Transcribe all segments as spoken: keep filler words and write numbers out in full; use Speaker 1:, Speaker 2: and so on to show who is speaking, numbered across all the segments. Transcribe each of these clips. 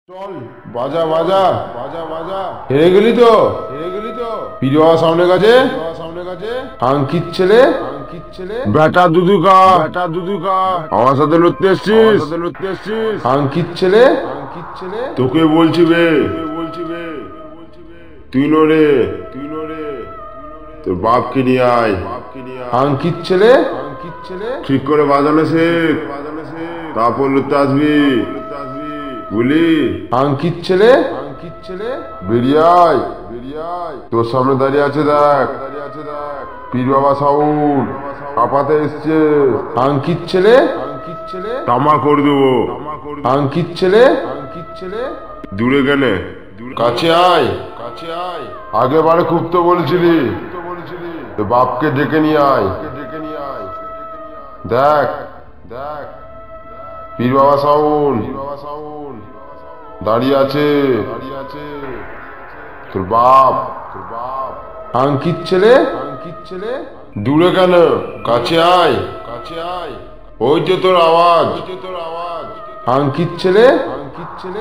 Speaker 1: চল বাজা বাজা বাজা বাজা হেরে গেলি তো হেরে গেলি তো পিরোয়া সামনের কাছে সামনের কাছে আঙ্কিত ছেলে আঙ্কিত ছেলে বেটা দুদুকা বেটা দুদুকা আমার সাথে লড়তে এসছিস সাথে লড়তে এসছিস আঙ্কিত ছেলে আঙ্কিত ছেলে তোকে বলছি বে বলছি বে তুই লড়ে তুই লড়ে তোর বাপকে নিয়ে আয় বাপকে নিয়ে আয় আঙ্কিত ছেলে আঙ্কিত ছেলে ঠিক করে বাজানো শেখ বাজানো শেখ তারপর লড়তে আসবি বলি আঙ্কিত ছেলে আঙ্কিত ছেলে বেরিয়ে আয় বেরিয়ে আয় তোর সামনে দাঁড়িয়ে আছে দেখ দাঁড়িয়ে আছে দেখ পীর বাবা সাউন্ড কাপাতে এসছে আঙ্কিত ছেলে আঙ্কিত ছেলে তামা করে দেবো আঙ্কিত ছেলে আঙ্কিত ছেলে দূরে গেলে কাছে আয় কাছে আয় আগে বারে খুব তো বলছিলি তো বলছিলি তো বাপকে ডেকে নিয়ে আয় ডেকে নিয়ে আয় দেখ দেখ পীর বাবা সাউন্ড পীর বাবা সাউন্ড দাঁড়িয়ে আছে দাঁড়িয়ে আছে তোর বাপ তোর বাপ আঙ্কিত ছেলে আঙ্কিত ছেলে দূরে কেন কাছে আয় কাছে আয় ওই যে তোর আওয়াজ ওই যে তোর আওয়াজ আঙ্কিত ছেলে আঙ্কিত ছেলে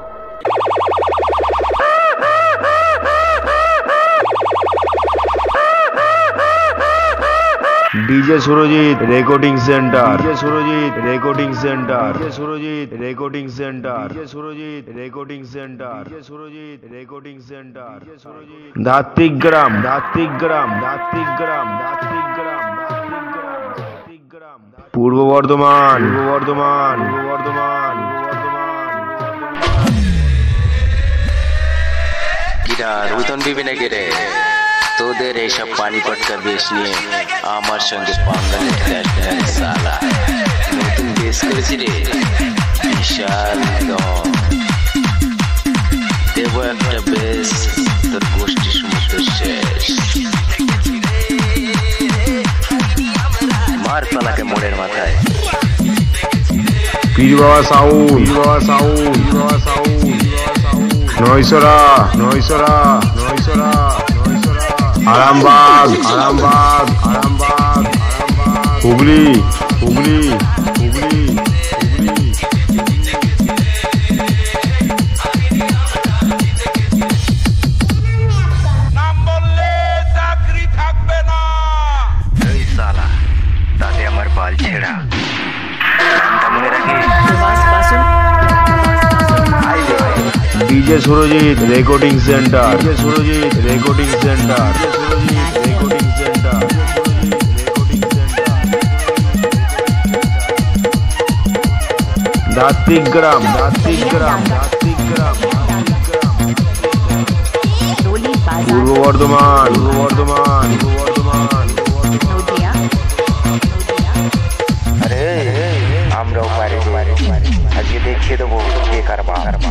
Speaker 2: DJ Surjit recording centre DJ Surjit recording centre DJ Surjit recording centre DJ Surjit recording centre DJ Surjit recording centre DJ Surjit Datigram Datigram Datigram Datigram Datigram Purba Bardhaman पूर्व बर्धमान पूर्व बर्धमान
Speaker 3: কিরা রুতন বিবি নাকি রে তোদের এইসব পানি পটকা বেশ নিয়ে আমার সঙ্গে পাঙ্গালে খেলে সালা নতুন বেশ করেছি রে বিশাল দম দেবো একটা বেশ তোর গোষ্ঠী সমস্ত শেষ মার পালাকে মোড়ের মাথায়
Speaker 1: পীর Baba sound Pir Baba sound Pir Baba sound Naysara Naysara Naysara Arambagh Arambagh Arambagh Hooghly Hooghly Hooghly Hooghly
Speaker 4: নাম বললে চাকরি থাকবে না
Speaker 3: এই সালা তাতে আমার বাল ছেঁড়া নামটা মনে রাখিস
Speaker 2: DJ Surjit recording centre DJ Surjit recording centre DJ Surjit recording centre Datigram Datigram Datigram Purba Bardhaman पूर्व बर्धमान पूर्व बर्धमान
Speaker 3: अरे আমরাও পারি পারি আজকে দেখিয়ে দেবো কে কারবা কারবা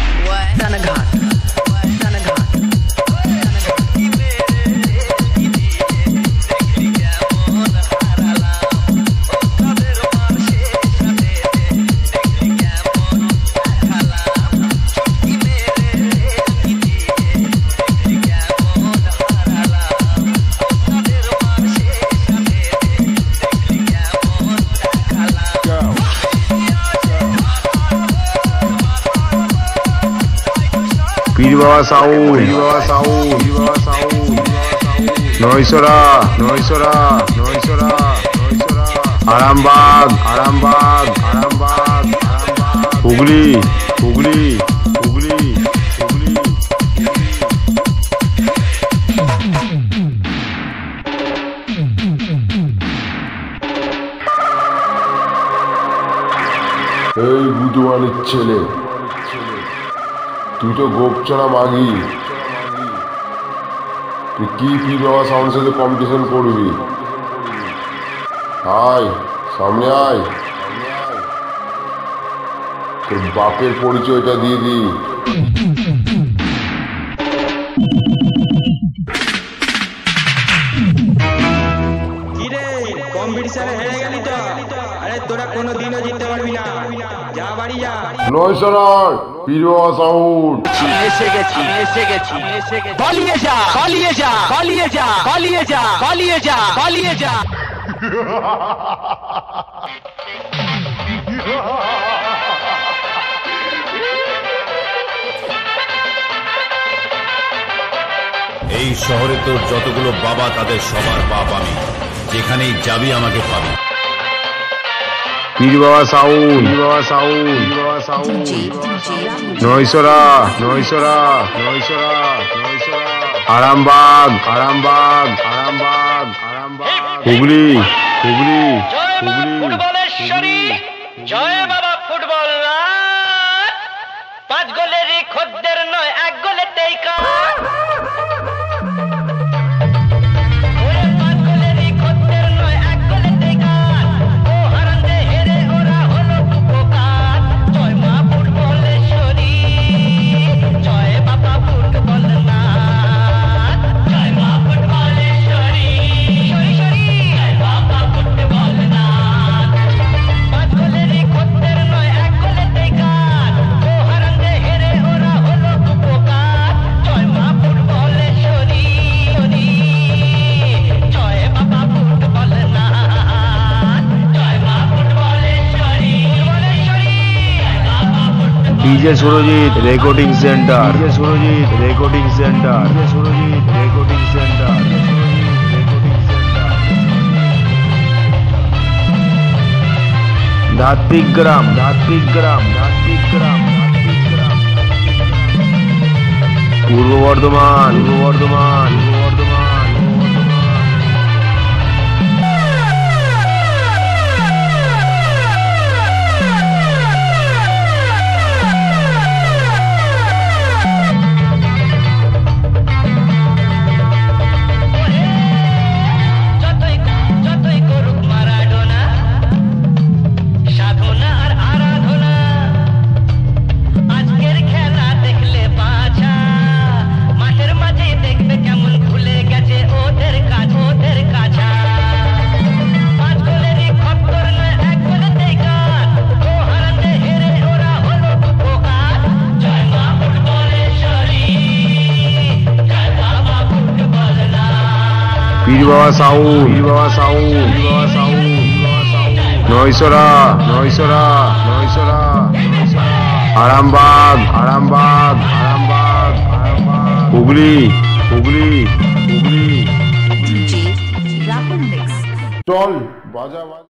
Speaker 1: পীর Baba sound Pir Baba sound Pir Baba sound Naysara Naysara Naysara Naysara Arambagh Arambagh Arambagh Hooghly Hooghly Hooghly Hooghly এই বুধবারের ছেলে তুই তো গোপছাড়া মাগি তুই কি পীর বাবা সাউন্ড সাথে কম্পিটিশন করবি আয় সামনে আয় তোর বাপের পরিচয়টা দিয়ে দি
Speaker 5: কিরে কম্পিটিশনে হেরে গেলি তো আরে তোরা কোনোদিনও জিততে পারবি না যা বাড়ি যা
Speaker 1: নয়সরার পীর বাবা সাউন্ড
Speaker 3: এসে গেছি এসে গেছি এসে গেছি পালিয়ে যা পালিয়ে যা পালিয়ে যা পালিয়ে যা পালিয়ে যা পালিয়ে যা
Speaker 6: এই শহরে তোর যতগুলো বাবা তাদের সবার বাপ আমি, যেখানেই যাবি আমাকে পাবি।
Speaker 1: পীর Baba sound, Pir Baba sound, Pir Baba sound. Naysara, Naysara, Naysara, Naysara. Arambagh, Arambagh, Arambagh, Arambagh. Hooghly, Hooghly, Hooghly.
Speaker 7: Footballeshwari, জয় বাবা ফুটবল রাত। পাঁচ গোলেরই খদ্দের নয়, এক গোলেতেই কাজ। ওরে পাঁচ গোলেরই খদ্দের নয়, এক গোলেতেই কাজ। ও হারান্দে হেরে ওরা হলো কুপোকার। জয় মা ফুটবলেশ্বরী, জয় বাবা ফুটবল নাথ। জয় মা ফুটবলেশ্বরী, শরী শরী, জয় বাবা ফুটবল নাথ। পাঁচ গোলেরই খদ্দের নয়, এক গোলেতেই কাজ। ও হারান্দে হেরে ওরা হলো কুপোকার। জয় মা ফুটবলেশ্বরী, জয় বাবা ফুটবল নাথ। জয় মা ফুটবলেশ্বরী, ফুটবলেশ্বরী, জয় বাবা football.
Speaker 2: DJ Surjit recording centre, DJ Surjit recording centre, DJ Surjit recording centre, DJ Surjit recording centre. Dhatrigram, Dhatrigram, Dhatrigram, Dhatrigram. Purba Bardhaman, পূর্ব বর্ধমান, পূর্ব বর্ধমান, পূর্ব বর্ধমান।
Speaker 7: যতই যতই করুক মারাডোনা, সাধনা আর আরাধনা। আজকের খেলা দেখলে বাছা, মাঠের মাঝে দেখবে কেমন ভুলে গেছে ওদের কাজ, ওদের কাছা। পাঁচ গোলেরই খপ্পর নয়, এক গোলেতেই কাজ। ও হারাতে হেরে ওরা হলো কুপোকার। জয় মা ফুটবলেশ্বরী, জয় বাবা ফুটবল নাথ।
Speaker 1: পীর Baba sound, Pir Baba sound, Pir Baba sound, Pir Baba sound. Naysara, Naysara, Naysara, Naysara. Arambagh, Arambagh, Arambagh, Arambagh. Hooghly, Hooghly, Hooghly, Hooghly. চল বাজা বাজা।